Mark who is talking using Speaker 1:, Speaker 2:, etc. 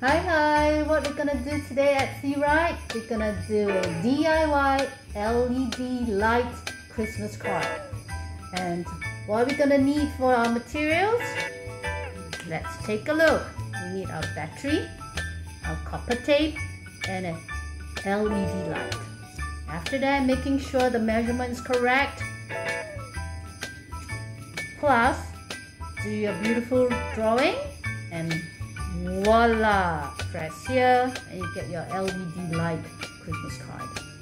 Speaker 1: Hi, what we're gonna do today at SeeWrite, we're gonna do a DIY LED light Christmas card. And what we're gonna need for our materials, let's take a look. We need our battery, our copper tape, and a LED light. After that, making sure the measurement is correct. Plus, do your beautiful drawing and voila! Press here and you get your LED light Christmas card.